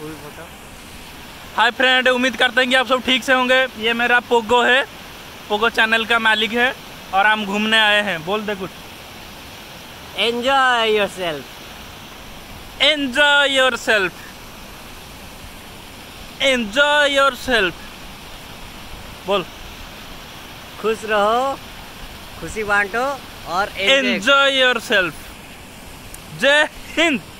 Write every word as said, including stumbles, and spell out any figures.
Full photo. Hi friend, उम्मीद करते हैं कि आप सब ठीक से होंगे। ये मेरा पोगो है, पोगो चैनल का मालिक है और हम घूमने आए हैं। बोल दे कुछ। Enjoy yourself, enjoy your self, enjoy your self. बोल। खुश रहो, खुशी बांटो और एंजॉय योर सेल्फ। जय हिंद।